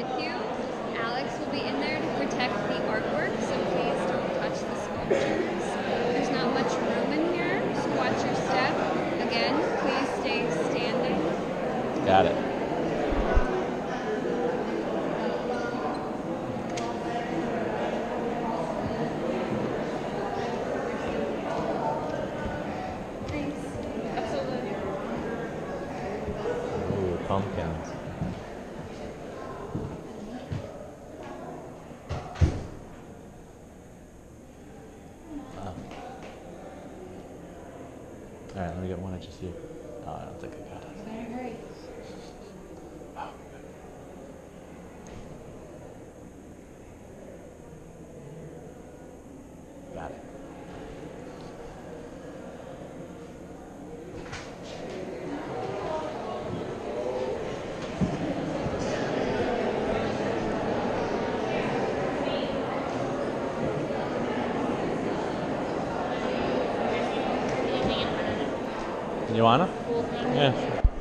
with you. Alex will be in there to protect the artwork, so please don't touch the sculptures. There's not much room in here, so watch your step. Again, please stay standing. Got it. Thanks. Absolutely. Ooh, pumpkins. Wow. All right, let me get one of just you. Oh, I don't think I got it. Better hurry. Oh, got it. You wanna? Yeah. Sure.